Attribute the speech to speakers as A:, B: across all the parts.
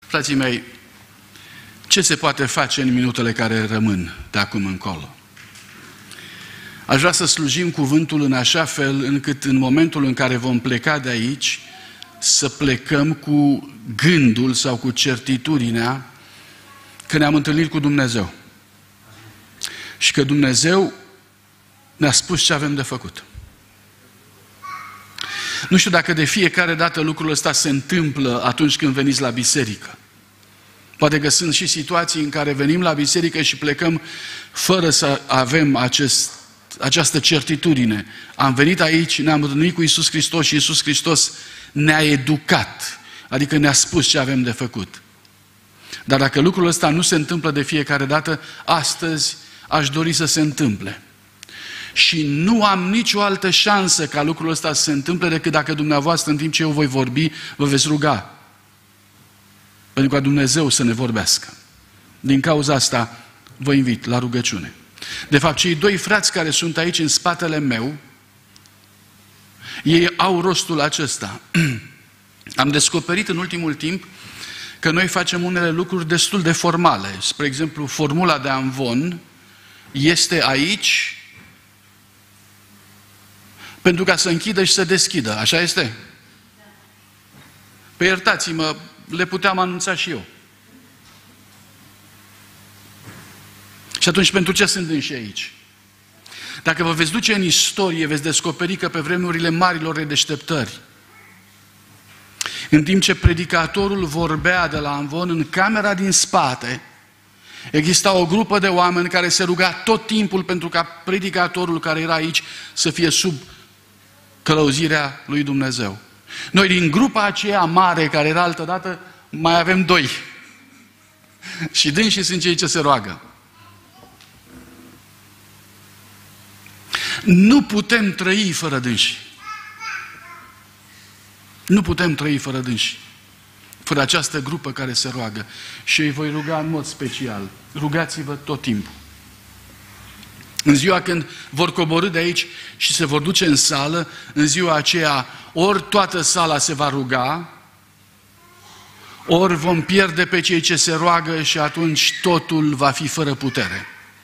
A: Frații mei, ce se poate face în minutele care rămân de acum încolo? Aș vrea să slujim cuvântul în așa fel încât în momentul în care vom pleca de aici, să plecăm cu gândul sau cu certitudinea că ne-am întâlnit cu Dumnezeu. Și că Dumnezeu ne-a spus ce avem de făcut. Nu știu dacă de fiecare dată lucrul ăsta se întâmplă atunci când veniți la biserică. Poate că sunt și situații în care venim la biserică și plecăm fără să avem această certitudine. Am venit aici, ne-am întâlnit cu Iisus Hristos și Iisus Hristos ne-a educat, adică ne-a spus ce avem de făcut. Dar dacă lucrul ăsta nu se întâmplă de fiecare dată, astăzi aș dori să se întâmple. Și nu am nicio altă șansă ca lucrul ăsta să se întâmple decât dacă dumneavoastră, în timp ce eu voi vorbi, vă veți ruga. Pentru ca Dumnezeu să ne vorbească. Din cauza asta vă invit la rugăciune. De fapt, cei doi frați care sunt aici în spatele meu, ei au rostul acesta. Am descoperit în ultimul timp că noi facem unele lucruri destul de formale. Spre exemplu, formula de amvon este aici pentru ca să închidă și să deschidă. Așa este? Păi iertați-mă, le puteam anunța și eu. Și atunci pentru ce sunt înși aici? Dacă vă veți duce în istorie, veți descoperi că pe vremurile marilor redeșteptări, în timp ce predicatorul vorbea de la amvon, în camera din spate, exista o grupă de oameni care se ruga tot timpul pentru ca predicatorul care era aici să fie sub călăuzirea lui Dumnezeu. Noi din grupa aceea mare, care era altădată, mai avem doi. Și dânsii sunt cei ce se roagă. Nu putem trăi fără dânsi. Nu putem trăi fără dânsi. Fără această grupă care se roagă. Și îi voi ruga în mod special. Rugați-vă tot timpul. În ziua când vor coborî de aici și se vor duce în sală, în ziua aceea, ori toată sala se va ruga, ori vom pierde pe cei ce se roagă și atunci totul va fi fără putere.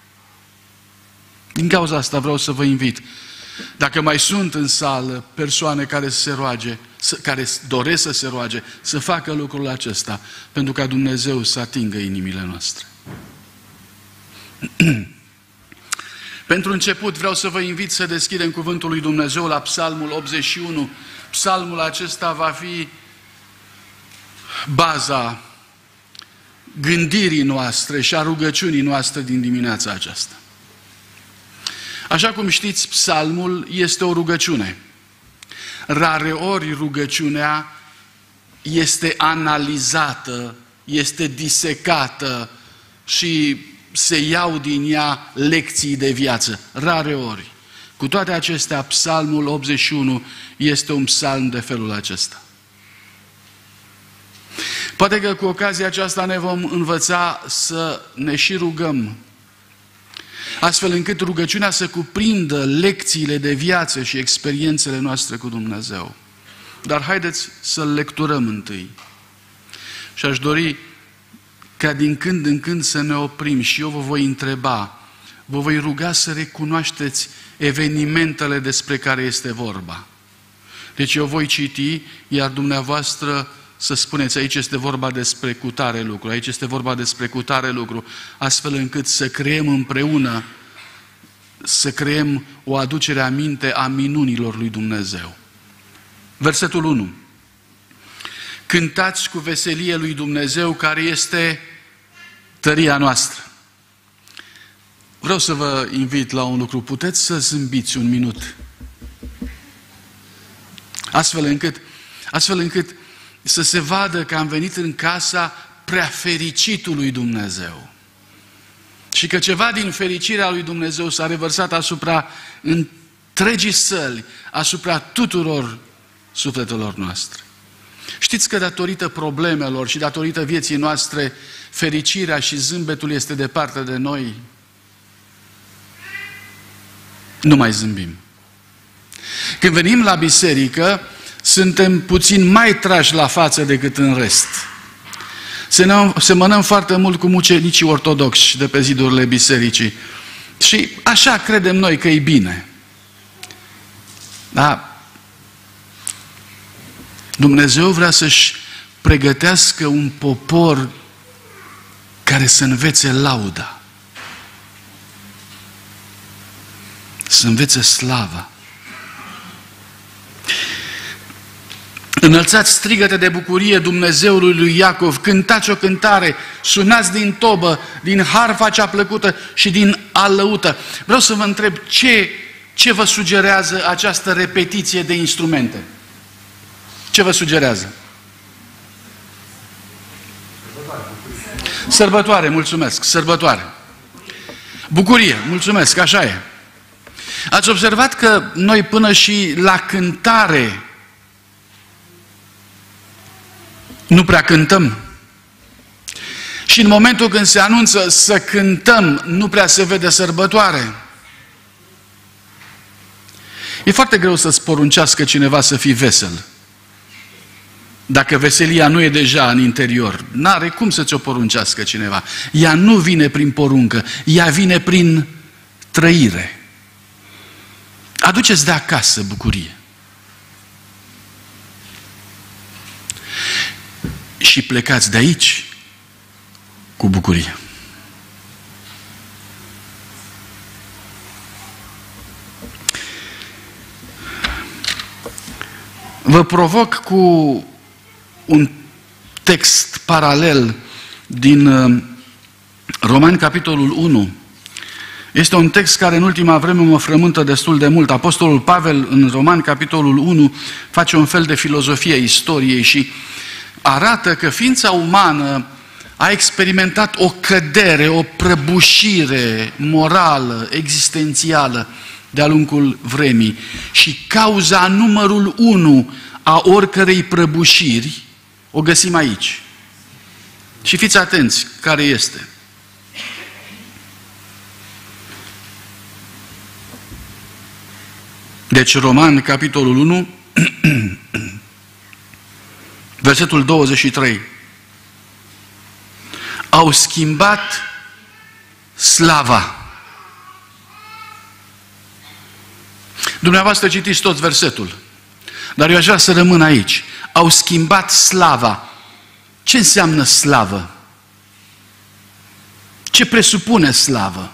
A: Din cauza asta vreau să vă invit. Dacă mai sunt în sală persoane care se roage, care doresc să se roage, să facă lucrul acesta, pentru ca Dumnezeu să atingă inimile noastre. Pentru început vreau să vă invit să deschidem cuvântul lui Dumnezeu la Psalmul 81. Psalmul acesta va fi baza gândirii noastre și a rugăciunii noastre din dimineața aceasta. Așa cum știți, psalmul este o rugăciune. Rareori rugăciunea este analizată, este disecată și se iau din ea lecții de viață. Rareori. Cu toate acestea, psalmul 81 este un psalm de felul acesta. Poate că cu ocazia aceasta ne vom învăța să ne și rugăm, astfel încât rugăciunea să cuprindă lecțiile de viață și experiențele noastre cu Dumnezeu. Dar haideți să-l lecturăm întâi. Și aș dori ca din când în când să ne oprim și eu vă voi întreba, vă voi ruga să recunoașteți evenimentele despre care este vorba. Deci eu voi citi, iar dumneavoastră să spuneți, aici este vorba despre cutare lucru, aici este vorba despre cutare lucru, astfel încât să creăm împreună, să creăm o aducere aminte a minunilor lui Dumnezeu. Versetul 1. Cântați cu veselie lui Dumnezeu, care este tăria noastră. Vreau să vă invit la un lucru. Puteți să zâmbiți un minut. Astfel încât să se vadă că am venit în casa preafericitului Dumnezeu. Și că ceva din fericirea lui Dumnezeu s-a revărsat asupra întregii săli, asupra tuturor sufletelor noastre. Știți că datorită problemelor și datorită vieții noastre, fericirea și zâmbetul este departe de noi? Nu mai zâmbim. Când venim la biserică, suntem puțin mai trași la față decât în rest. Semănăm foarte mult cu mucenicii ortodoxi de pe zidurile bisericii. Și așa credem noi că e bine. Da? Dumnezeu vrea să-și pregătească un popor care să învețe lauda. Să învețe slava. Înălțați strigăte de bucurie Dumnezeului lui Iacov, cântați o cântare, sunați din tobă, din harfa cea plăcută și din alăută. Vreau să vă întreb ce vă sugerează această repetiție de instrumente? Ce vă sugerează? Sărbătoare, mulțumesc, sărbătoare. Bucurie, mulțumesc, așa e. Ați observat că noi până și la cântare nu prea cântăm. Și în momentul când se anunță să cântăm, nu prea se vede sărbătoare. E foarte greu să-ți poruncească cineva să fii vesel. Dacă veselia nu e deja în interior, n-are cum să ți-o poruncească cineva. Ea nu vine prin poruncă, ea vine prin trăire. Aduceți de acasă bucurie. Și plecați de aici cu bucurie. Vă provoc cu un text paralel din Romani, capitolul 1. Este un text care în ultima vreme mă frământă destul de mult. Apostolul Pavel în Romani, capitolul 1, face un fel de filozofie a istoriei și arată că ființa umană a experimentat o cădere, o prăbușire morală, existențială de-a lungul vremii. Și cauza numărul 1 a oricărei prăbușiri o găsim aici. Și fiți atenți care este. Deci Roman, capitolul 1, versetul 23. Au schimbat slava. Dumneavoastră citiți tot versetul, dar eu aș vrea să rămân aici. Au schimbat slava. Ce înseamnă slavă? Ce presupune slavă?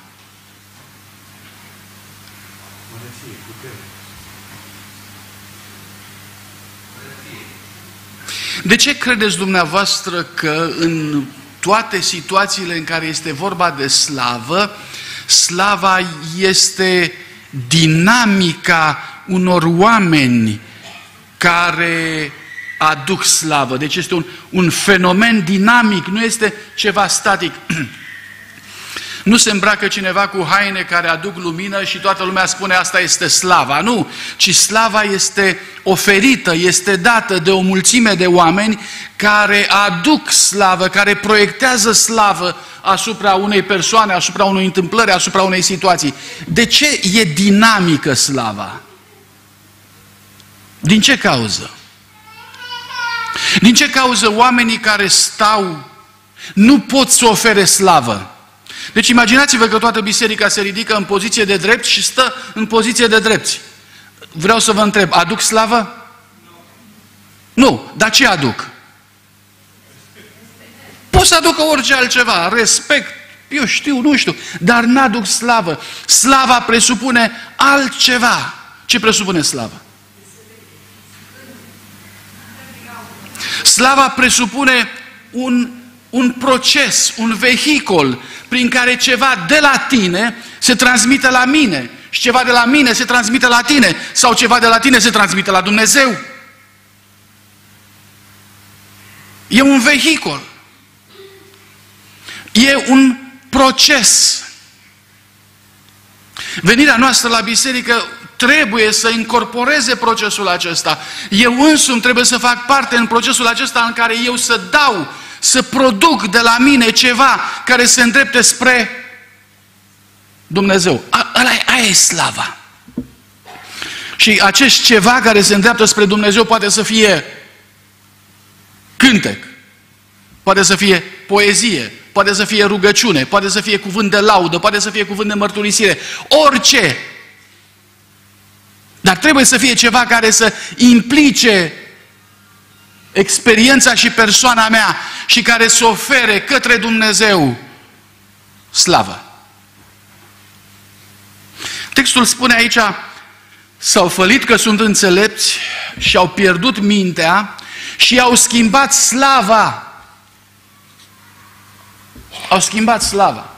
A: De ce credeți dumneavoastră că în toate situațiile în care este vorba de slavă, slava este dinamica unor oameni care aduc slavă? Deci este un fenomen dinamic, nu este ceva static. Nu se îmbracă cineva cu haine care aduc lumină și toată lumea spune asta este slava. Nu, ci slava este oferită, este dată de o mulțime de oameni care aduc slavă, care proiectează slavă asupra unei persoane, asupra unei întâmplări, asupra unei situații. De ce e dinamică slava? Din ce cauză? Din ce cauză oamenii care stau nu pot să ofere slavă? Deci imaginați-vă că toată biserica se ridică în poziție de drept și stă în poziție de drepți. Vreau să vă întreb, aduc slavă? Nu. Dar ce aduc? Pot să aducă orice altceva, respect, eu știu, nu știu, dar n-aduc slavă. Slava presupune altceva. Ce presupune slava? Slava presupune un proces, un vehicul prin care ceva de la tine se transmite la mine și ceva de la mine se transmite la tine sau ceva de la tine se transmite la Dumnezeu. E un vehicul. E un proces. Venirea noastră la biserică trebuie să incorporeze procesul acesta. Eu însumi trebuie să fac parte în procesul acesta în care eu să dau, să produc de la mine ceva care se îndrepte spre Dumnezeu. Aia e slava. Și acest ceva care se îndreaptă spre Dumnezeu poate să fie cântec, poate să fie poezie, poate să fie rugăciune, poate să fie cuvânt de laudă, poate să fie cuvânt de mărturisire, orice. Dar trebuie să fie ceva care să implice experiența și persoana mea și care să ofere către Dumnezeu slavă. Textul spune aici, s-au fălit că sunt înțelepți și au pierdut mintea și au schimbat slava. Au schimbat slava.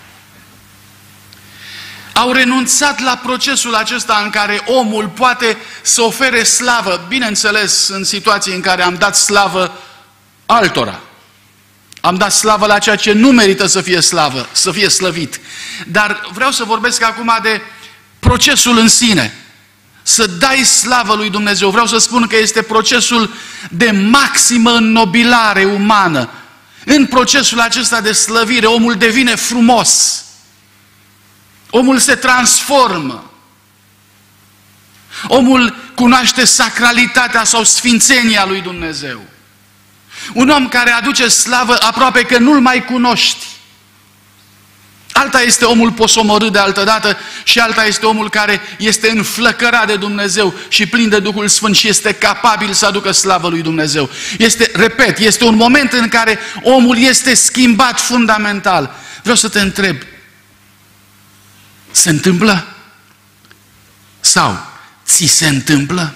A: Au renunțat la procesul acesta în care omul poate să ofere slavă, bineînțeles în situații în care am dat slavă altora. Am dat slavă la ceea ce nu merită să fie slavă, să fie slăvit. Dar vreau să vorbesc acum de procesul în sine. Să dai slavă lui Dumnezeu. Vreau să spun că este procesul de maximă înnobilare umană. În procesul acesta de slăvire, omul devine frumos. Omul se transformă. Omul cunoaște sacralitatea sau sfințenia lui Dumnezeu. Un om care aduce slavă aproape că nu-l mai cunoști. Alta este omul posomorât de altădată și alta este omul care este înflăcărat de Dumnezeu și plin de Duhul Sfânt și este capabil să aducă slavă lui Dumnezeu. Este un moment în care omul este schimbat fundamental. Vreau să te întreb, se întâmplă? Sau ți se întâmplă?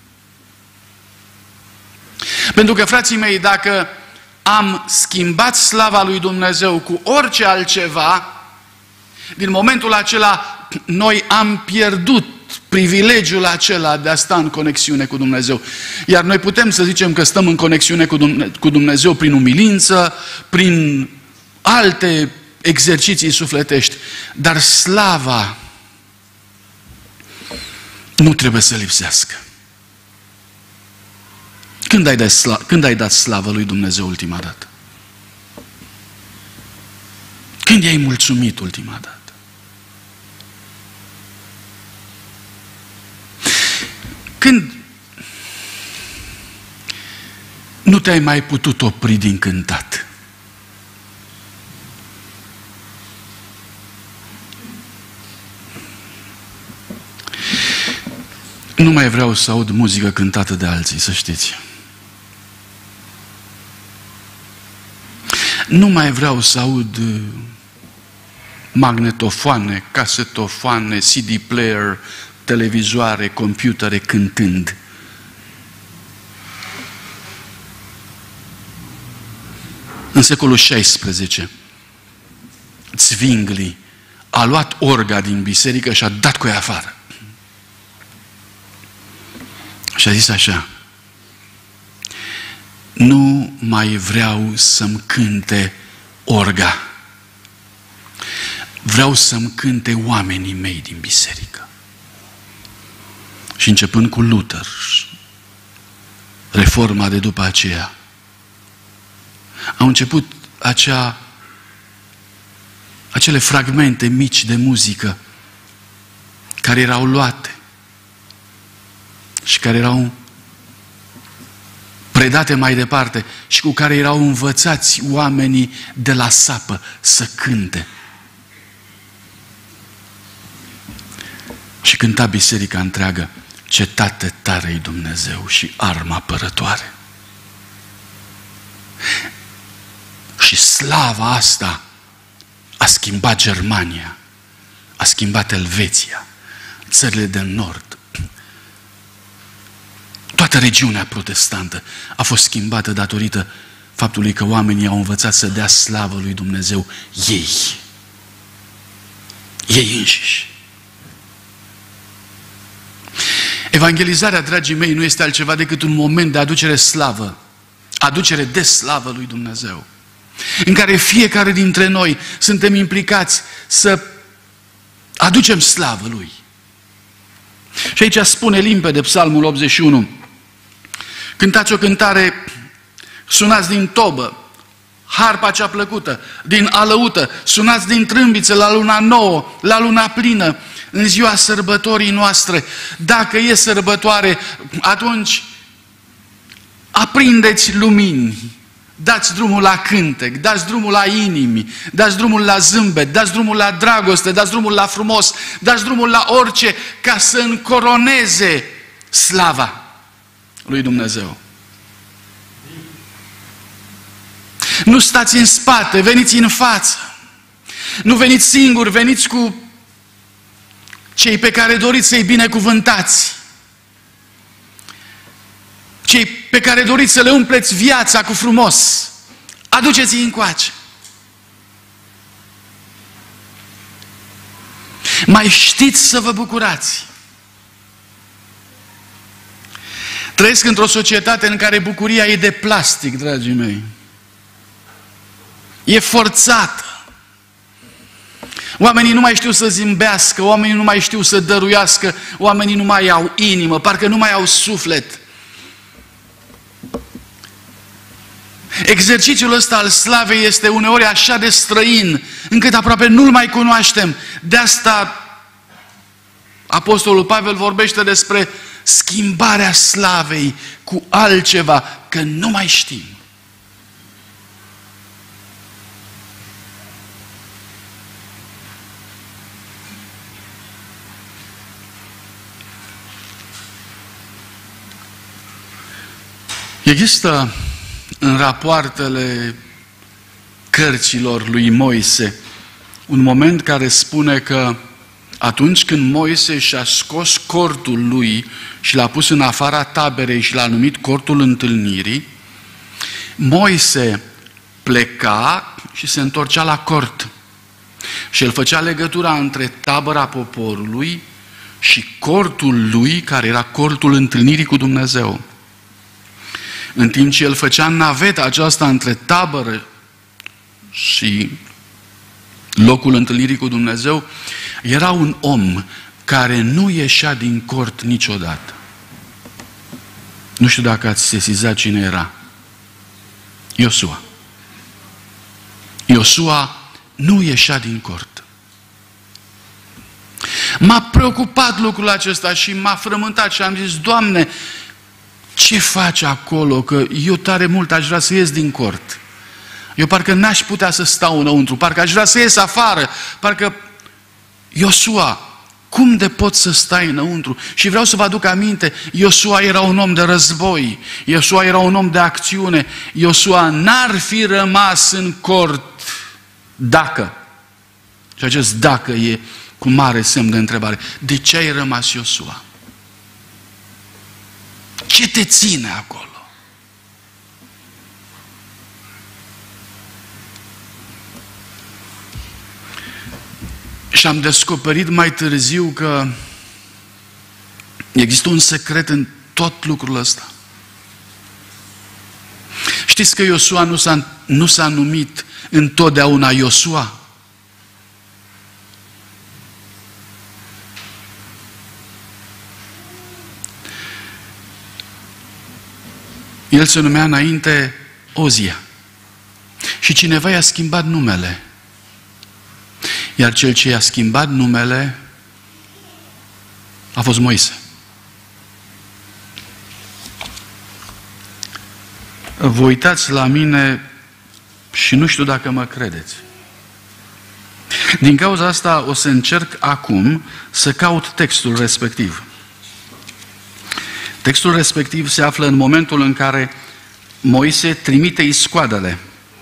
A: Pentru că, frații mei, dacă am schimbat slava lui Dumnezeu cu orice altceva, din momentul acela noi am pierdut privilegiul acela de a sta în conexiune cu Dumnezeu. Iar noi putem să zicem că stăm în conexiune cu Dumnezeu prin umilință, prin alte exerciții sufletești, dar slava nu trebuie să lipsească. Când ai dat slavă lui Dumnezeu ultima dată? Când i-ai mulțumit ultima dată? Când nu te-ai mai putut opri din cântat? Nu mai vreau să aud muzică cântată de alții, să știți. Nu mai vreau să aud magnetofoane, casetofoane, CD player, televizoare, computere cântând. În secolul XVI, Zwingli a luat orga din biserică și a dat cu ea afară. Și a zis așa: nu mai vreau să-mi cânte orga. Vreau să-mi cânte oamenii mei din biserică. Și începând cu Luther, reforma de după aceea, au început acele fragmente mici de muzică care erau luate și care erau predate mai departe și cu care erau învățați oamenii de la sapă să cânte. Și cânta biserica întreagă: cetate tare-i Dumnezeu și armă apărătoare. Și slava asta a schimbat Germania, a schimbat Elveția, țările de nord. Toată regiunea protestantă a fost schimbată datorită faptului că oamenii au învățat să dea slavă lui Dumnezeu ei înșiși. Evangelizarea, dragii mei, nu este altceva decât un moment de aducere de slavă lui Dumnezeu, în care fiecare dintre noi suntem implicați să aducem slavă lui. Și aici spune limpede Psalmul 81: cântați o cântare, sunați din tobă, harpa cea plăcută, din alăută, sunați din trâmbiță la luna nouă, la luna plină, în ziua sărbătorii noastre. Dacă e sărbătoare, atunci aprindeți lumini, dați drumul la cântec, dați drumul la inimi, dați drumul la zâmbet, dați drumul la dragoste, dați drumul la frumos, dați drumul la orice, ca să încoroneze slava lui Dumnezeu. Nu stați în spate, veniți în față. Nu veniți singuri, veniți cu cei pe care doriți să-i binecuvântați. Cei pe care doriți să le umpleți viața cu frumos. Aduceți-i încoace. Mai știți să vă bucurați. Trăiesc într-o societate în care bucuria e de plastic, dragii mei. E forțată. Oamenii nu mai știu să zâmbească, oamenii nu mai știu să dăruiască, oamenii nu mai au inimă, parcă nu mai au suflet. Exercițiul ăsta al slavei este uneori așa de străin, încât aproape nu-l mai cunoaștem. De asta Apostolul Pavel vorbește despre schimbarea slavei cu altceva, că nu mai știm. Există în rapoartele cărților lui Moise un moment care spune că atunci când Moise și-a scos cortul lui și l-a pus în afara taberei și l-a numit cortul întâlnirii, Moise pleca și se întorcea la cort. Și el făcea legătura între tabăra poporului și cortul lui, care era cortul întâlnirii cu Dumnezeu. În timp ce el făcea naveta aceasta între tabără și locul întâlnirii cu Dumnezeu, era un om care nu ieșea din cort niciodată. Nu știu dacă ați sesizat cine era. Iosua. Iosua nu ieșea din cort. M-a preocupat lucrul acesta și m-a frământat și am zis, Doamne, ce faci acolo? Că eu tare mult aș vrea să ies din cort. Eu parcă n-aș putea să stau înăuntru, parcă aș vrea să ies afară, parcă Iosua, cum de poți să stai înăuntru? Și vreau să vă aduc aminte, Iosua era un om de război, Iosua era un om de acțiune, Iosua n-ar fi rămas în cort dacă. Și acest dacă e cu mare semn de întrebare. De ce ai rămas, Iosua? Ce te ține acolo? Și am descoperit mai târziu că există un secret în tot lucrul ăsta. Știți că Iosua nu s-a numit întotdeauna Iosua? El se numea înainte Ozia. Și cineva i-a schimbat numele. Iar cel ce i-a schimbat numele a fost Moise. Vă uitați la mine și nu știu dacă mă credeți. Din cauza asta o să încerc acum să caut textul respectiv. Textul respectiv se află în momentul în care Moise trimite iscoadele.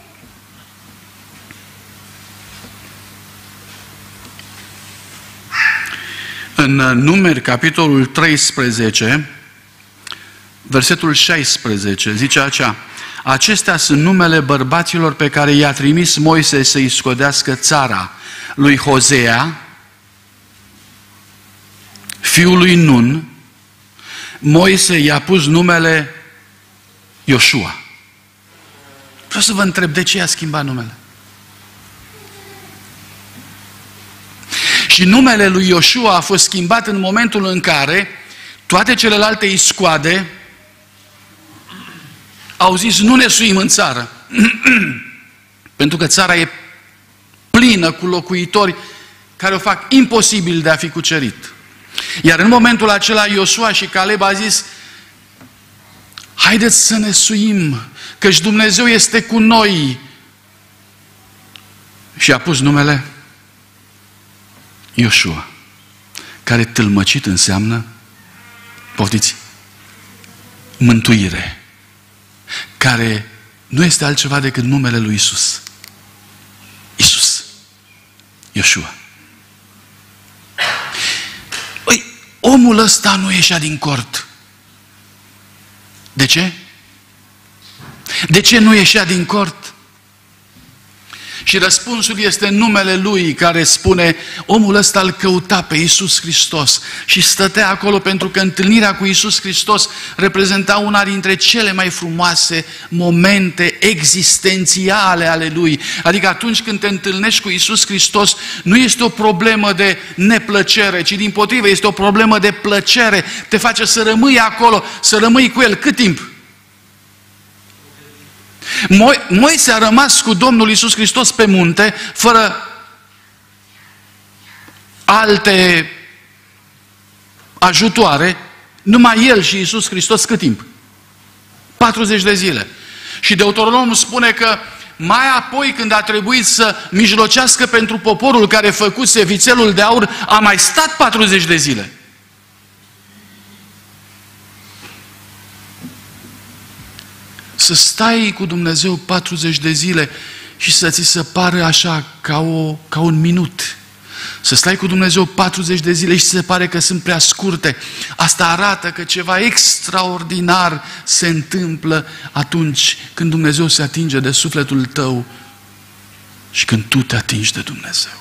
A: În Numeri, capitolul 13, versetul 16, zice așa: acestea sunt numele bărbaților pe care i-a trimis Moise să-i scodească țara: lui Hozea, fiul lui Nun. Moise i-a pus numele Iosua. Vreau să vă întreb, de ce i-a schimbat numele? Și numele lui Iosua a fost schimbat în momentul în care toate celelalte iscoade au zis, nu ne suim în țară. Pentru că țara e plină cu locuitori care o fac imposibil de a fi cucerit. Iar în momentul acela Iosua și Caleb a zis, haideți să ne suim, căci Dumnezeu este cu noi. Și a pus numele Ioșua, care tâlmăcit înseamnă, poftiți, mântuire, care nu este altceva decât numele lui Isus. Isus. Ioșua. Păi, omul ăsta nu ieșea din cort. De ce? De ce nu ieșea din cort? Și răspunsul este numele lui, care spune, omul ăsta îl căuta pe Iisus Hristos și stătea acolo pentru că întâlnirea cu Iisus Hristos reprezenta una dintre cele mai frumoase momente existențiale ale lui. Adică atunci când te întâlnești cu Iisus Hristos, nu este o problemă de neplăcere, ci dimpotrivă este o problemă de plăcere. Te face să rămâi acolo, să rămâi cu El. Cât timp? Moise a rămas cu Domnul Iisus Hristos pe munte, fără alte ajutoare, numai el și Iisus Hristos. Cât timp? 40 de zile. Și Deuteronomul spune că mai apoi, când a trebuit să mijlocească pentru poporul care făcuse vițelul de aur, a mai stat 40 de zile. Să stai cu Dumnezeu 40 de zile și să ți se pară așa ca un minut. Să stai cu Dumnezeu 40 de zile și se pare că sunt prea scurte. Asta arată că ceva extraordinar se întâmplă atunci când Dumnezeu se atinge de sufletul tău și când tu te atingi de Dumnezeu.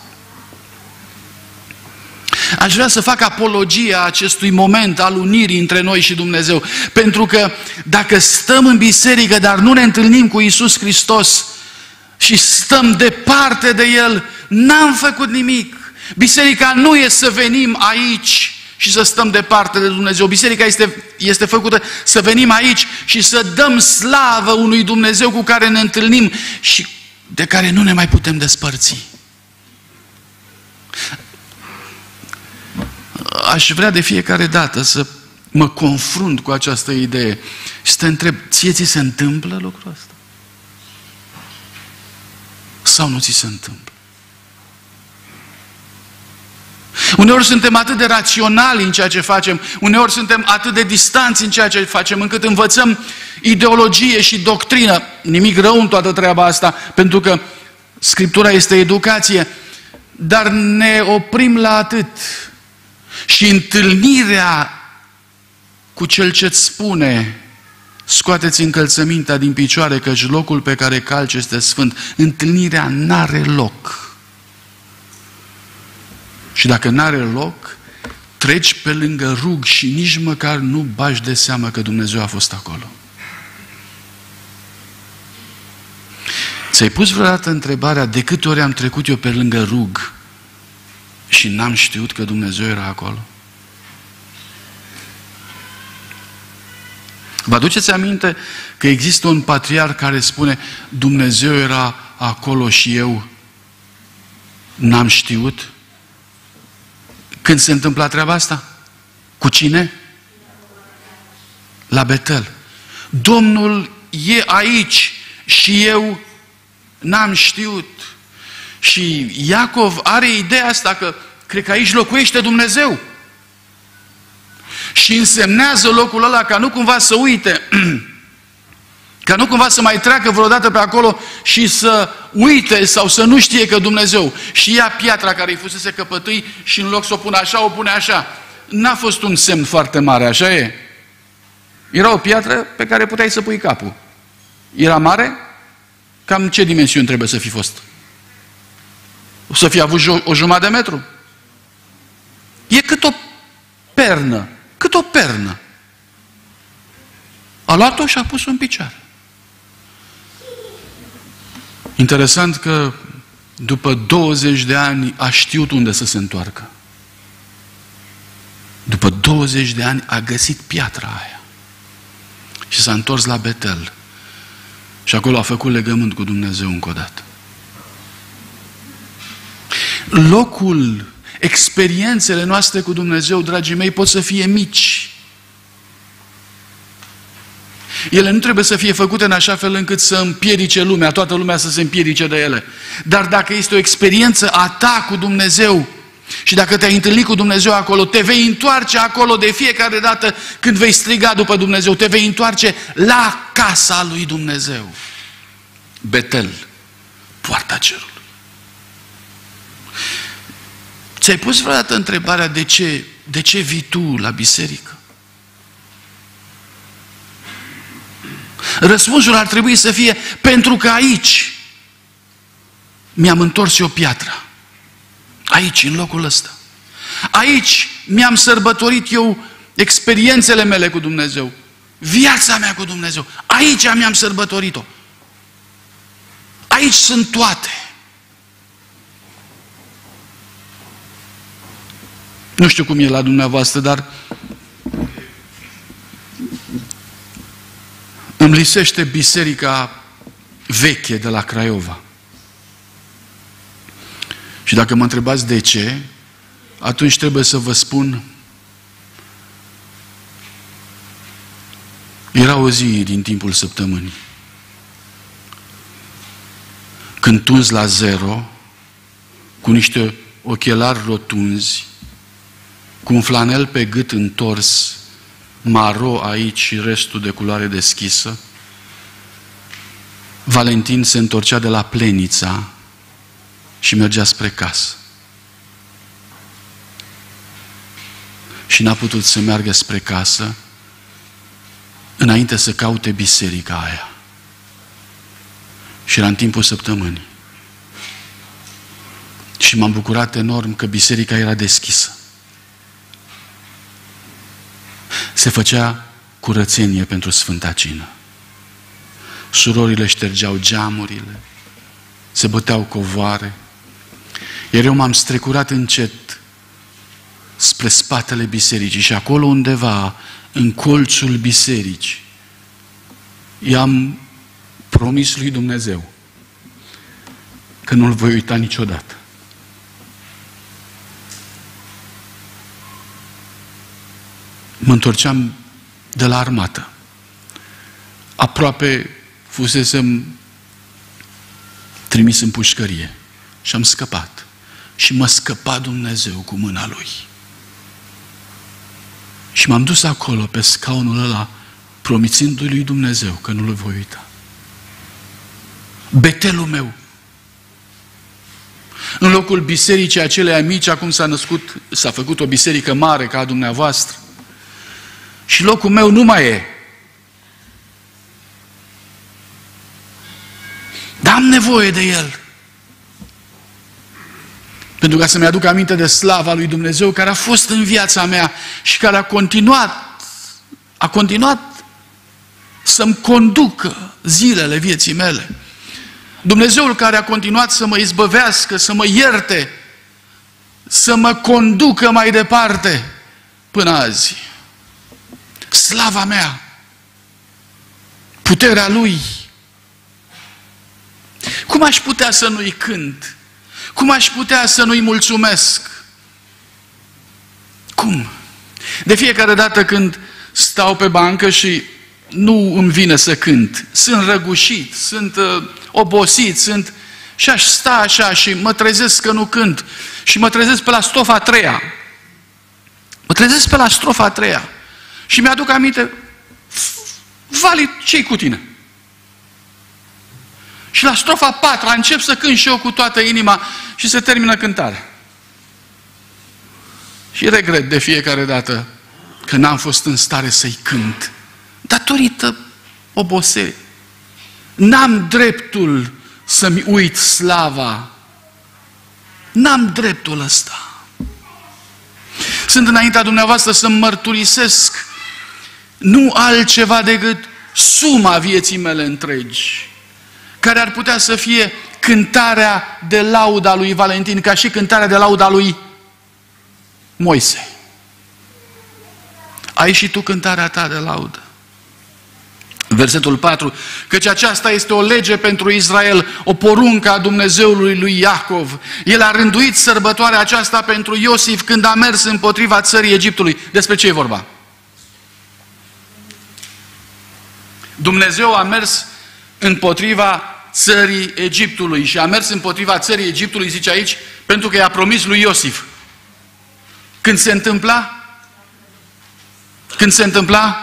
A: Aș vrea să fac apologia acestui moment al unirii între noi și Dumnezeu. Pentru că dacă stăm în biserică, dar nu ne întâlnim cu Iisus Hristos și stăm departe de El, n-am făcut nimic. Biserica nu e să venim aici și să stăm departe de Dumnezeu. Biserica este făcută să venim aici și să dăm slavă unui Dumnezeu cu care ne întâlnim și de care nu ne mai putem despărți. Aș vrea de fiecare dată să mă confrunt cu această idee și să te întreb, ție ți se întâmplă lucrul ăsta? Sau nu ți se întâmplă? Uneori suntem atât de raționali în ceea ce facem, uneori suntem atât de distanți în ceea ce facem, încât învățăm ideologie și doctrină. Nimic rău în toată treaba asta, pentru că Scriptura este educație, dar ne oprim la atât. Și întâlnirea cu Cel ce-ți spune, scoateți încălțămintea din picioare, căci locul pe care calci este sfânt, întâlnirea n-are loc. Și dacă n-are loc, treci pe lângă rug și nici măcar nu bagi de seamă că Dumnezeu a fost acolo. Ți-ai pus vreodată întrebarea de câte ori am trecut eu pe lângă rug și n-am știut că Dumnezeu era acolo? Vă aduceți aminte că există un patriarh care spune Dumnezeu era acolo și eu n-am știut? Când se întâmpla treaba asta? Cu cine? La Betel. Domnul e aici și eu n-am știut. Și Iacov are ideea asta că cred că aici locuiește Dumnezeu. Și însemnează locul ăla ca nu cumva să uite, ca nu cumva să mai treacă vreodată pe acolo și să uite sau să nu știe că Dumnezeu. Și ia piatra care îi fusese căpătâi și în loc să o pună așa, o pune așa. N-a fost un semn foarte mare, așa e? Era o piatră pe care puteai să pui capul. Era mare? Cam ce dimensiuni trebuie să fi fost? Să fi avut o jumătate de metru? E cât o pernă. Cât o pernă. A luat-o și a pus-o în picioare. Interesant că după 20 de ani a știut unde să se întoarcă. După 20 de ani a găsit piatra aia. Și s-a întors la Betel. Și acolo a făcut legământ cu Dumnezeu încă o dată. Locul, experiențele noastre cu Dumnezeu, dragii mei, pot să fie mici. Ele nu trebuie să fie făcute în așa fel încât să împiedice lumea, toată lumea să se împiedice de ele. Dar dacă este o experiență a ta cu Dumnezeu și dacă te-ai întâlnit cu Dumnezeu acolo, te vei întoarce acolo de fiecare dată când vei striga după Dumnezeu, te vei întoarce la casa lui Dumnezeu. Betel, poarta cerului. Ți-ai pus vreodată întrebarea de ce vii tu la biserică? Răspunsul ar trebui să fie pentru că aici mi-am întors eu piatra. Aici, în locul ăsta. Aici mi-am sărbătorit eu experiențele mele cu Dumnezeu. Viața mea cu Dumnezeu. Aici mi-am sărbătorit-o. Aici sunt toate. Nu știu cum e la dumneavoastră, dar îmi lisește biserica veche de la Craiova. Și dacă mă întrebați de ce, atunci trebuie să vă spun, era o zi din timpul săptămânii când tunzi la zero, cu niște ochelari rotunzi, cu un flanel pe gât întors, maro aici și restul de culoare deschisă, Valentin se întorcea de la Plenița și mergea spre casă. Și n-a putut să meargă spre casă înainte să caute biserica aia. Și era în timpul săptămânii. Și m-am bucurat enorm că biserica era deschisă. Se făcea curățenie pentru Sfânta Cină. Surorile ștergeau geamurile, se băteau covoare, iar eu m-am strecurat încet spre spatele bisericii și acolo undeva, în colțul bisericii, i-am promis lui Dumnezeu că nu-L voi uita niciodată. Mă întorceam de la armată. Aproape fusesem trimis în pușcărie și am scăpat. Și mă scăpa Dumnezeu cu mâna Lui. Și m-am dus acolo pe scaunul ăla, promițându-i lui Dumnezeu că nu-L voi uita. Betelul meu. În locul bisericii acelea mici, acum s-a făcut o biserică mare ca a dumneavoastră. Și locul meu nu mai e. Dar am nevoie de el. Pentru ca să-mi aduc aminte de slava lui Dumnezeu care a fost în viața mea și care a continuat să-mi conducă zilele vieții mele. Dumnezeul care a continuat să mă izbăvească, să mă ierte, să mă conducă mai departe până azi. Slava mea, puterea Lui. Cum aș putea să nu-i cânt? Cum aș putea să nu-i mulțumesc? Cum? De fiecare dată când stau pe bancă și nu îmi vine să cânt, sunt răgușit, sunt obosit, și aș sta așa și mă trezesc că nu cânt și mă trezesc pe la strofa a treia. Mă trezesc pe la strofa a treia și mi-aduc aminte, Vali, ce-i cu tine? Și la strofa a patra încep să cânt și eu cu toată inima și se termină cântarea. Și regret de fiecare dată că n-am fost în stare să-i cânt. Datorită oboselii. N-am dreptul să-mi uit slava. N-am dreptul ăsta. Sunt înaintea dumneavoastră să mărturisesc nu altceva decât suma vieții mele întregi, care ar putea să fie cântarea de lauda lui Valentin, ca și cântarea de lauda lui Moise. Ai și tu cântarea ta de laudă. Versetul 4, căci aceasta este o lege pentru Israel, o poruncă a Dumnezeului lui Iacov. El a rânduit sărbătoarea aceasta pentru Iosif când a mers împotriva țării Egiptului. Despre ce e vorba? Dumnezeu a mers împotriva țării Egiptului și a mers împotriva țării Egiptului, zice aici, pentru că i-a promis lui Iosif. Când se întâmpla? Când se întâmpla?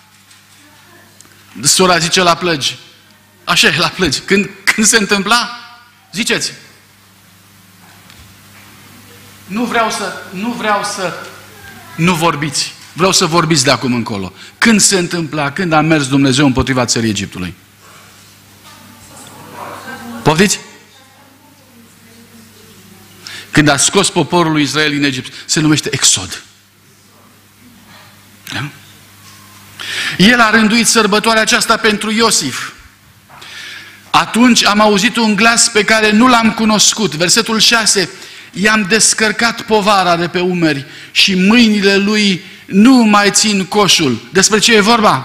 A: Sora zice la plăgi. Așa e, la plăgi. Când se întâmpla? Ziceți. Nu vreau să nu vorbiți. Vreau să vorbiți de acum încolo. Când se întâmpla? Când a mers Dumnezeu împotriva țării Egiptului? Poftiți? Când a scos poporul lui Israel din Egipt. Se numește Exod. Da? El a rânduit sărbătoarea aceasta pentru Iosif. Atunci am auzit un glas pe care nu l-am cunoscut. Versetul 6. I-am descărcat povara de pe umeri și mâinile lui nu mai țin coșul. Despre ce e vorba?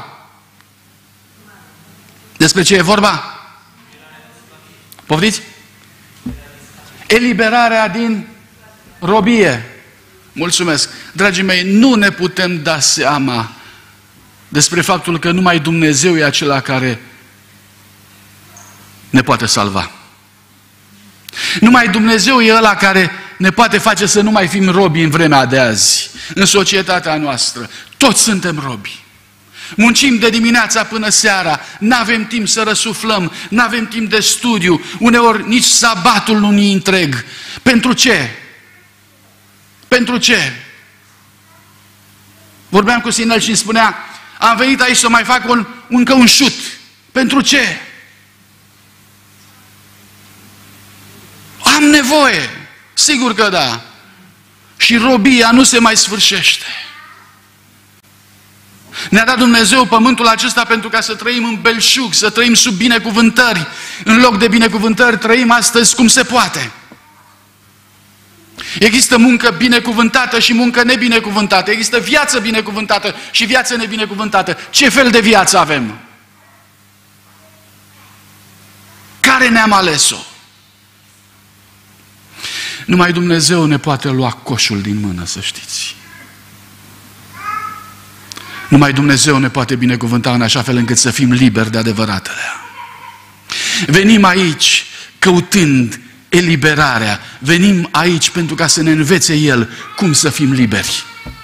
A: Despre ce e vorba? Poftiți? Eliberarea din robie. Mulțumesc. Dragii mei, nu ne putem da seama despre faptul că numai Dumnezeu e acela care ne poate salva. Numai Dumnezeu e ăla care ne poate face să nu mai fim robi în vremea de azi. În societatea noastră. Toți suntem robi. Muncim de dimineața până seara, n-avem timp să răsuflăm, n-avem timp de studiu, uneori nici sabatul nu ni întreg. Pentru ce? Pentru ce? Vorbeam cu Sinel și îmi spunea, am venit aici să mai fac încă un șut. Pentru ce? Am nevoie. Sigur că da. Și robia nu se mai sfârșește. Ne-a dat Dumnezeu pământul acesta pentru ca să trăim în belșug, să trăim sub binecuvântări. În loc de binecuvântări trăim astăzi cum se poate. Există muncă binecuvântată și muncă nebinecuvântată. Există viață binecuvântată și viață nebinecuvântată. Ce fel de viață avem? Care ne-am ales-o? Numai Dumnezeu ne poate lua coșul din mână, să știți. Numai Dumnezeu ne poate binecuvânta în așa fel încât să fim liberi de adevăratele. Venim aici căutând eliberarea. Venim aici pentru ca să ne învețe El cum să fim liberi.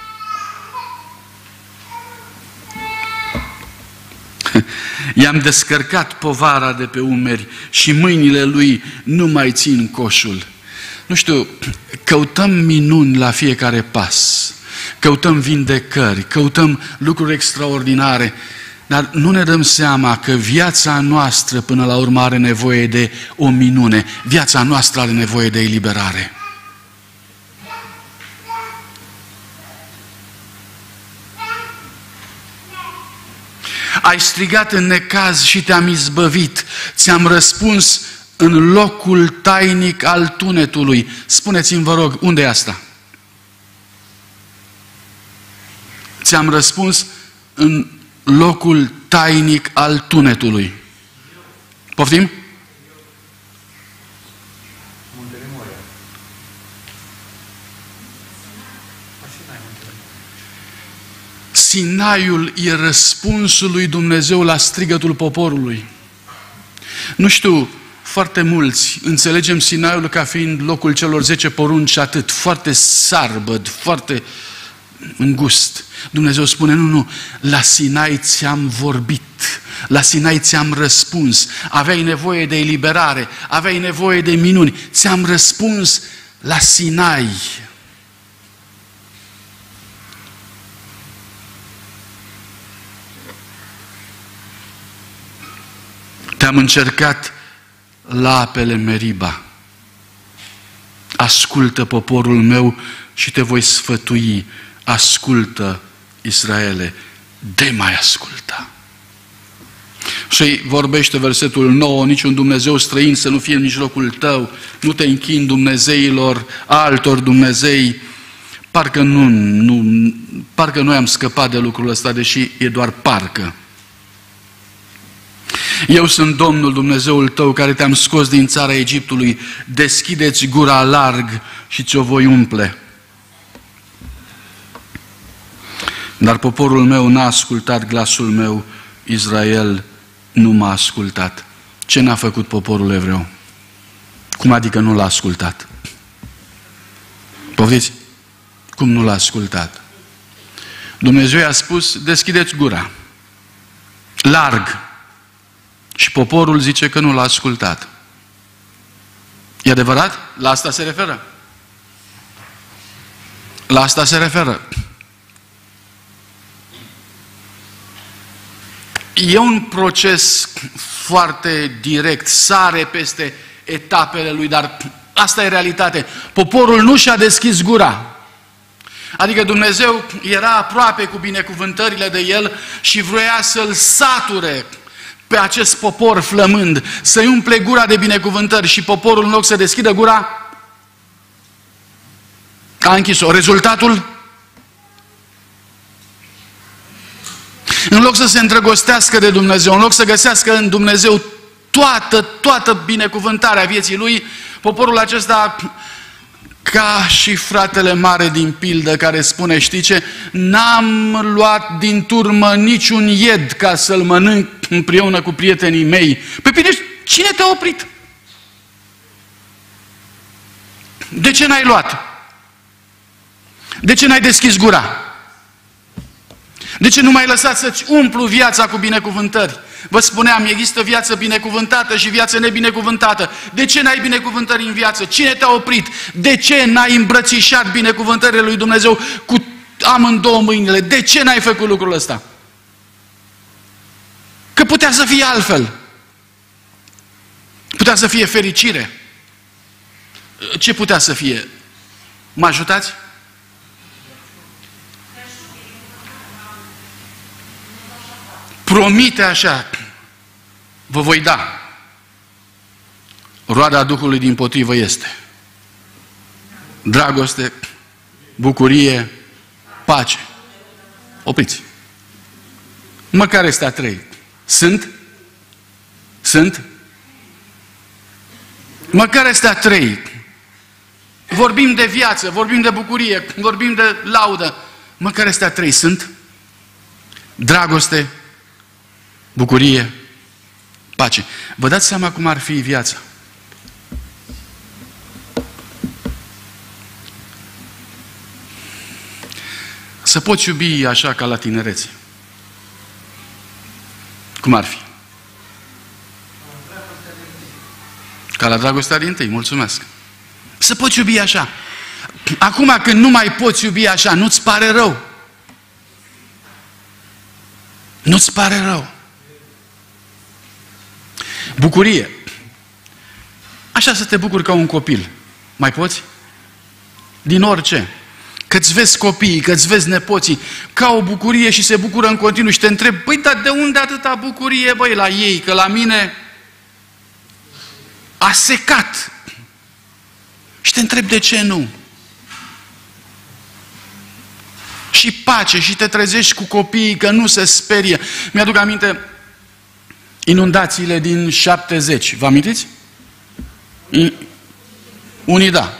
A: I-am descărcat povara de pe umeri și mâinile Lui nu mai țin coșul. Nu știu, căutăm minuni la fiecare pas. Căutăm vindecări, căutăm lucruri extraordinare, dar nu ne dăm seama că viața noastră până la urmă are nevoie de o minune. Viața noastră are nevoie de eliberare. Ai strigat în necaz și te-am izbăvit. Ți-am răspuns în locul tainic al tunetului. Spuneți-mi, vă rog, unde e asta? Ți-am răspuns în locul tainic al tunetului. Poftim? Sinaiul e răspunsul lui Dumnezeu la strigătul poporului. Nu știu, foarte mulți înțelegem Sinaiul ca fiind locul celor 10 porunci și atât, foarte sarbăd, foarte îngust. Dumnezeu spune, nu, la Sinai ți-am vorbit, la Sinai ți-am răspuns, aveai nevoie de eliberare, aveai nevoie de minuni, ți-am răspuns la Sinai. Te-am încercat la apele Meriba. Ascultă poporul meu și te voi sfătui. Ascultă, Israele, de mai asculta. Și vorbește versetul 9, niciun Dumnezeu străin să nu fie în mijlocul tău, nu te închini dumnezeilor altor dumnezei. Parcă noi am scăpat de lucrul ăsta, deși e doar parcă. Eu sunt Domnul Dumnezeul tău care te-am scos din țara Egiptului, deschide-ți gura larg și ți-o voi umple. Dar poporul meu n-a ascultat glasul meu, Israel nu m-a ascultat. Ce n-a făcut poporul evreu? Cum adică nu l-a ascultat? Poftiți? Cum nu l-a ascultat? Dumnezeu i-a spus, deschideți gura. Larg. Și poporul zice că nu l-a ascultat. E adevărat? La asta se referă. La asta se referă. E un proces foarte direct, sare peste etapele lui, dar asta e realitate. Poporul nu și-a deschis gura. Adică Dumnezeu era aproape cu binecuvântările de el și vrea să-l sature pe acest popor flămând, să-i umple gura de binecuvântări și poporul, în loc să deschidă gura, a închis-o. Rezultatul? În loc să se îndrăgostească de Dumnezeu, în loc să găsească în Dumnezeu toată binecuvântarea vieții lui, poporul acesta, ca și fratele mare din pildă care spune, știi ce, n-am luat din turmă niciun ied ca să-l mănânc împreună cu prietenii mei. Pe bine, cine te-a oprit? De ce n-ai luat? De ce n-ai deschis gura? De ce nu m-ai lăsat să-ți umplu viața cu binecuvântări? Vă spuneam, există viață binecuvântată și viață nebinecuvântată. De ce n-ai binecuvântări în viață? Cine te-a oprit? De ce n-ai îmbrățișat binecuvântările lui Dumnezeu cu amândouă mâinile? De ce n-ai făcut lucrul ăsta? Că putea să fie altfel. Putea să fie fericire. Ce putea să fie? Mă ajutați? Promite așa, vă voi da. Roada Duhului dimpotrivă este dragoste, bucurie, pace. Opriți. Măcar astea trei. Sunt? Sunt? Măcar astea trei. Vorbim de viață, vorbim de bucurie, vorbim de laudă. Măcar astea trei sunt? Dragoste, bucurie, pace. Vă dați seama cum ar fi viața? Să poți iubi așa ca la tinerețe. Cum ar fi? Ca la dragostea din tâi, mulțumesc. Să poți iubi așa. Acum când nu mai poți iubi așa, nu-ți pare rău. Nu-ți pare rău. Bucurie. Așa să te bucuri ca un copil. Mai poți? Din orice. Că-ți vezi copiii, că-ți vezi nepoții, ca o bucurie și se bucură în continuu și te întrebi, băi, dar de unde atâta bucurie, băi, la ei? Că la mine a secat. Și te întrebi de ce nu? Și pace, și te trezești cu copiii că nu se sperie. Mi-aduc aminte inundațiile din 70. Vă amintiți? Unii da.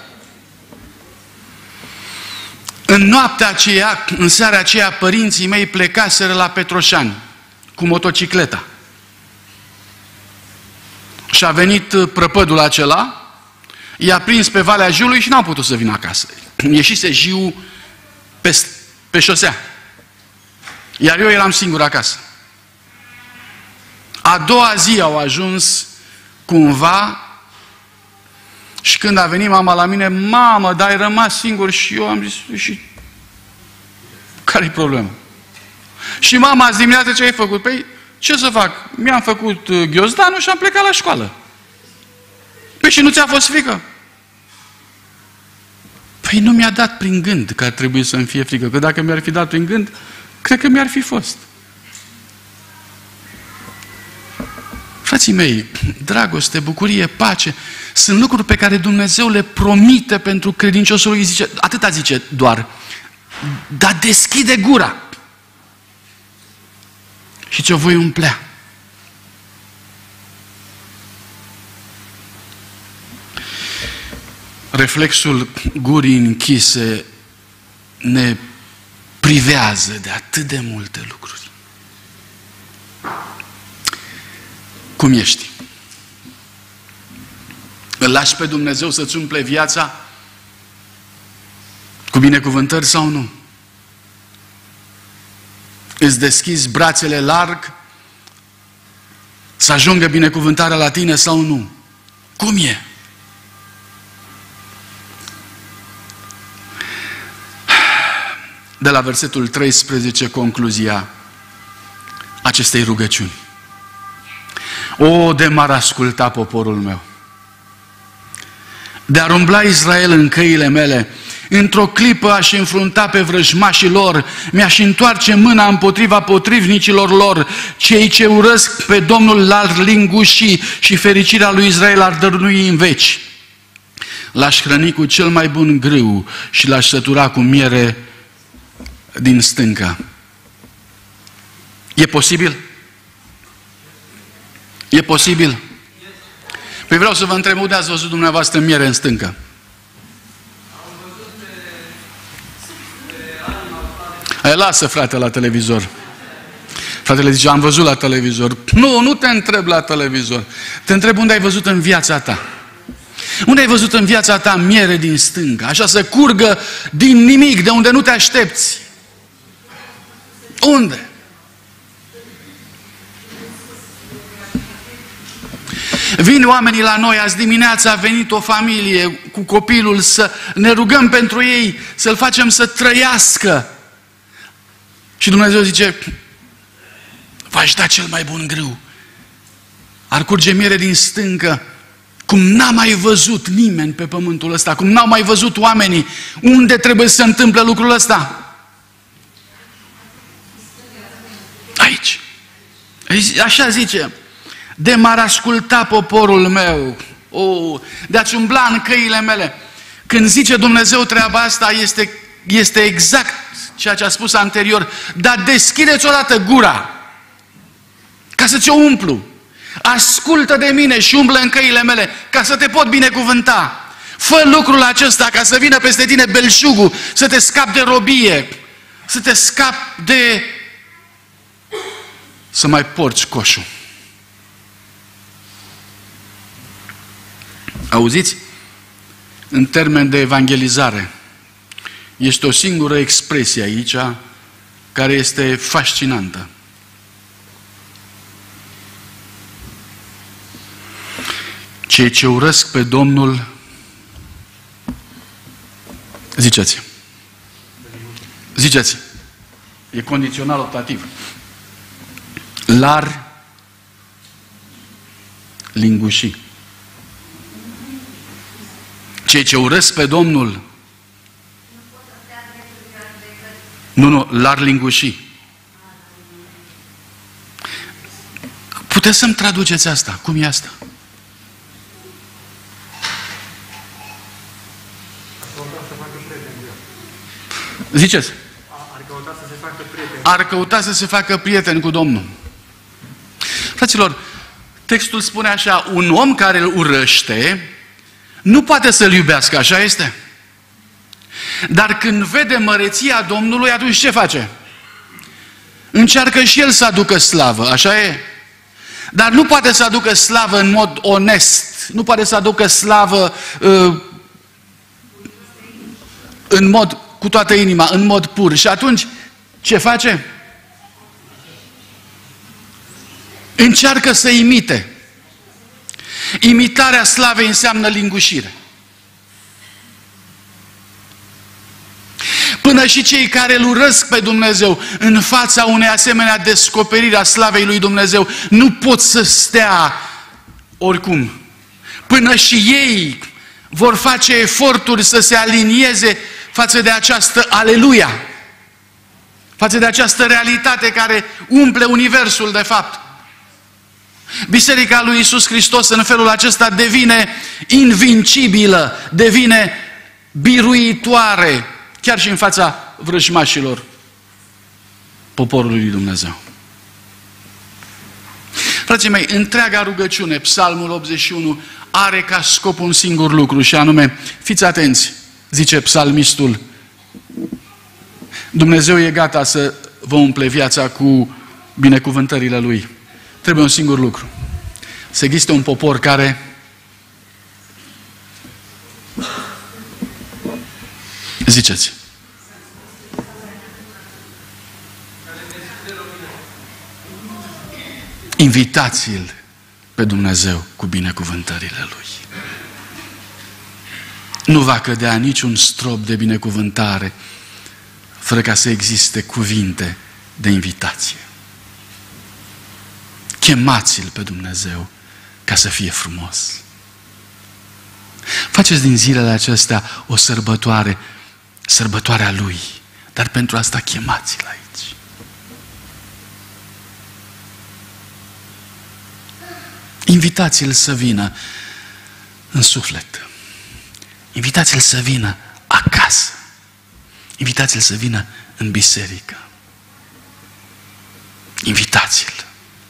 A: În noaptea aceea, în seara aceea, părinții mei plecaseră la Petroșani cu motocicleta. Și a venit prăpădul acela, i-a prins pe Valea Jiului și n-au putut să vină acasă. Ieșise Jiul pe șosea. Iar eu eram singur acasă. A doua zi au ajuns cumva și când a venit mama la mine, mamă, dar ai rămas singur, și eu am zis, și care-i problema? Și mama azi dimineață ce ai făcut? Păi, ce să fac? Mi-am făcut ghiozdanul și am plecat la școală. Păi și nu ți-a fost frică? Păi nu mi-a dat prin gând că ar trebui să-mi fie frică, că dacă mi-ar fi dat prin gând, cred că mi-ar fi fost. Frații mei, dragoste, bucurie, pace, sunt lucruri pe care Dumnezeu le promite pentru credinciosul lui. Zice, atâta zice doar, dar deschide gura și ți-o voi umplea. Reflexul gurii închise ne privează de atât de multe lucruri. Cum ești? Îl lași pe Dumnezeu să-ți umple viața cu binecuvântări sau nu? Îți deschizi brațele larg să ajungă binecuvântarea la tine sau nu? Cum e? De la versetul 13, concluzia acestei rugăciuni. O, de m-ar asculta poporul meu, de-ar umbla Israel în căile mele, într-o clipă aș înfrunta pe vrăjmașii lor, mi-aș întoarce mâna împotriva potrivnicilor lor, cei ce urăsc pe Domnul l-ar linguși și fericirea lui Israel ar dărui în veci. L-aș hrăni cu cel mai bun grâu și l-aș sătura cu miere din stâncă. E posibil? E posibil? Păi vreau să vă întreb, unde ați văzut dumneavoastră miere în stâncă? Lasă, frate, la televizor. Fratele zice, am văzut la televizor. Nu te întreb la televizor. Te întreb unde ai văzut în viața ta. Unde ai văzut în viața ta miere din stâncă? Așa să curgă din nimic, de unde nu te aștepți. Unde? Vin oamenii la noi, azi dimineața a venit o familie cu copilul să ne rugăm pentru ei, să-l facem să trăiască. Și Dumnezeu zice, v-aș da cel mai bun grâu. Ar curge miere din stâncă, cum n-a mai văzut nimeni pe pământul ăsta, cum n-au mai văzut oamenii. Unde trebuie să se întâmple lucrul ăsta? Aici. Așa zice, de m-ar asculta poporul meu, de-ați umbla în căile mele. Când zice Dumnezeu treaba asta, este exact ceea ce a spus anterior, dar deschideți odată gura, ca să ți-o umplu. Ascultă de mine și umblă în căile mele, ca să te pot binecuvânta. Fă lucrul acesta ca să vină peste tine belșugul, să te scapi de robie, să te scapi de... să mai porți coșul. Auziți? În termen de evangelizare, este o singură expresie aici care este fascinantă. Cei ce urăsc pe Domnul, ziceți. Ziceți. E condițional optativ. L-ar linguși. Cei ce urăsc pe Domnul, nu, l-ar linguși. Puteți să-mi traduceți asta? Cum e asta? Ziceți. Ar căuta să se facă prieten cu Domnul. Fraților, textul spune așa, un om care îl urăște nu poate să-l iubească, așa este? Dar când vede măreția Domnului, atunci ce face? Încearcă și el să aducă slavă, așa e? Dar nu poate să aducă slavă în mod onest, nu poate să aducă slavă în mod, cu toată inima, în mod pur. Și atunci, ce face? Încearcă să imite. Imitarea slavei înseamnă lingușire. Până și cei care îl urăsc pe Dumnezeu în fața unei asemenea descoperiri a slavei lui Dumnezeu nu pot să stea oricum. Până și ei vor face eforturi să se alinieze față de această aleluia, față de această realitate care umple universul de fapt. Biserica lui Iisus Hristos în felul acesta devine invincibilă, devine biruitoare, chiar și în fața vrăjmașilor poporului lui Dumnezeu. Frații mei, întreaga rugăciune, Psalmul 81, are ca scop un singur lucru și anume, fiți atenți, zice psalmistul, Dumnezeu e gata să vă umple viața cu binecuvântările Lui. Trebuie un singur lucru. să existe un popor care ziceți. Invitați-l pe Dumnezeu cu binecuvântările Lui. Nu va cădea niciun strop de binecuvântare fără ca să existe cuvinte de invitație. Chemați-l pe Dumnezeu ca să fie frumos. Faceți din zilele acestea o sărbătoare, sărbătoarea Lui, dar pentru asta chemați-l aici. Invitați-l să vină în suflet. Invitați-l să vină acasă. Invitați-l să vină în biserică. Invitați-l.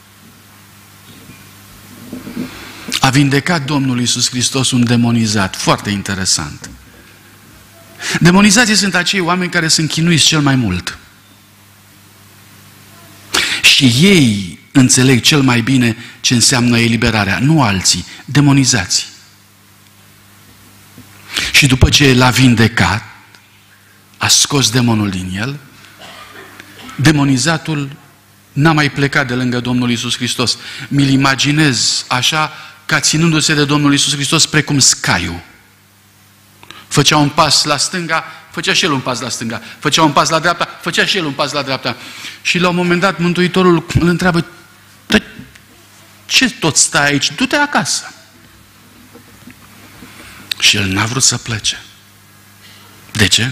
A: A vindecat Domnul Iisus Hristos un demonizat. Foarte interesant. Demonizații sunt acei oameni care sunt chinuiți cel mai mult. Și ei înțeleg cel mai bine ce înseamnă eliberarea, nu alții, demonizații. Și după ce l-a vindecat, a scos demonul din el, demonizatul n-a mai plecat de lângă Domnul Iisus Hristos. Mi-l imaginez așa, ca ținându-se de Domnul Iisus Hristos precum scaiul. Făcea un pas la stânga, făcea și el un pas la stânga. Făcea un pas la dreapta, făcea și el un pas la dreapta. Și la un moment dat Mântuitorul îl întreabă: ce tot stai aici? Du-te acasă. Și el n-a vrut să plece. De ce?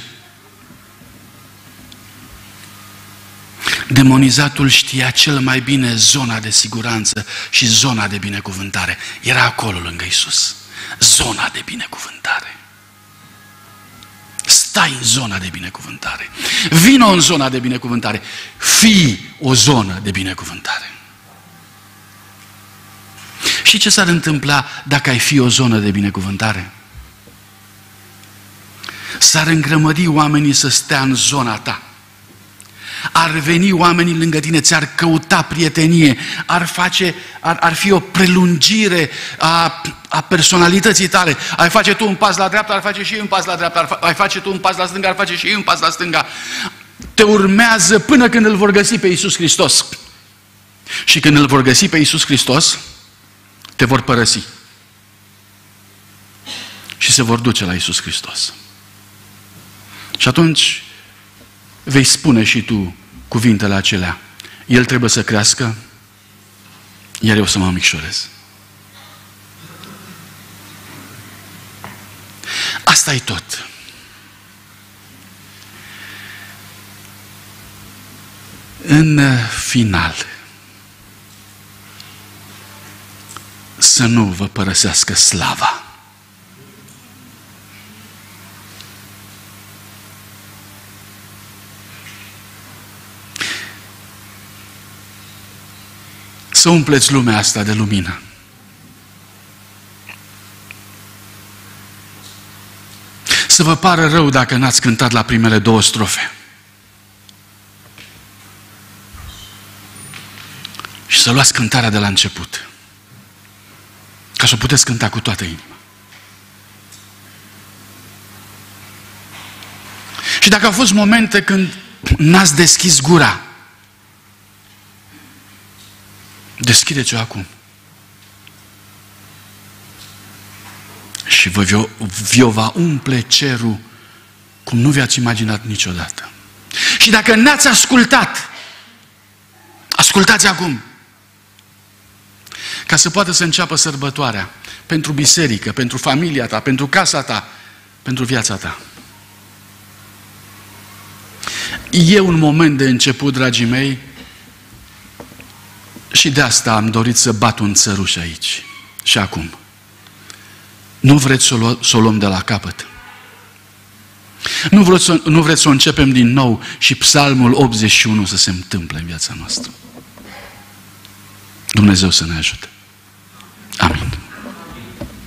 A: Demonizatul știa cel mai bine zona de siguranță și zona de binecuvântare. Era acolo lângă Iisus. Zona de binecuvântare. Stai în zona de binecuvântare. Vino în zona de binecuvântare. Fii o zonă de binecuvântare. Și ce s-ar întâmpla dacă ai fi o zonă de binecuvântare? S-ar îngrămădi oamenii să stea în zona ta. Ar veni oamenii lângă tine, ți-ar căuta prietenie, ar fi o prelungire a personalității tale. Ai face tu un pas la dreapta, ar face și ei un pas la dreapta, ai face tu un pas la stânga, ar face și ei un pas la stânga. Te urmează până când îl vor găsi pe Iisus Hristos. Și când îl vor găsi pe Iisus Hristos, te vor părăsi. Și se vor duce la Iisus Hristos. Și atunci vei spune și tu cuvintele acelea: El trebuie să crească, iar eu să mă micșorez. Asta e tot. În final, să nu vă părăsească slava. Să umpleți lumea asta de lumină. Să vă pară rău dacă n-ați cântat la primele 2 strofe. Și să luați cântarea de la început. Ca să o puteți cânta cu toată inima. Și dacă au fost momente când n-ați deschis gura, deschideți-o acum. Și vi-o va umple cerul cum nu vi-ați imaginat niciodată. Și dacă n-ați ascultat, ascultați acum. Ca să poată să înceapă sărbătoarea pentru biserică, pentru familia ta, pentru casa ta, pentru viața ta. E un moment de început, dragii mei, și de asta am dorit să bat un țăruș aici și acum. Nu vreți să o luăm de la capăt. Nu vreți să o începem din nou și Psalmul 81 să se întâmple în viața noastră. Dumnezeu să ne ajute.